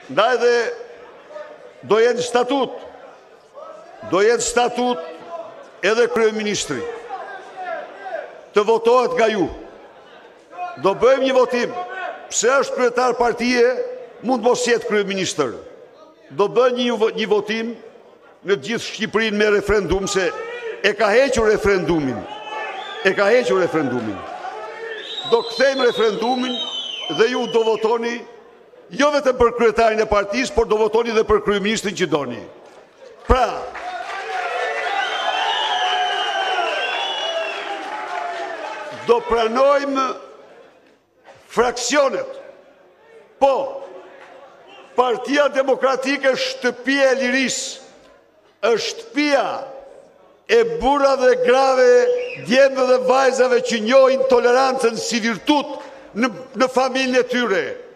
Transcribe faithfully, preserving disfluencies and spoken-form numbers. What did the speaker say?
Ndaj dhe do jenë statut, do jenë statut edhe kryeministri të votohet nga ju. Do bëjmë një votim, pse është kryetar partije, mund mos jetë kryeministër. Do bëjmë një, një votim në gjithë Shqipërinë me referendum, se e ka hequr referendumin. E ka hequr referendumin. Do kthejmë referendumin dhe ju do votoni jo vetëm për kryetarin e partisë, por do votoni dhe për kryeministrin që doni. Pra, do pranojmë fraksionet. Po, Partia Demokratike është shtëpia e lirisë, është shtëpia e burra dhe grave, djemve dhe vajzave që njohin tolerancën si virtut në, në familjen e tyre.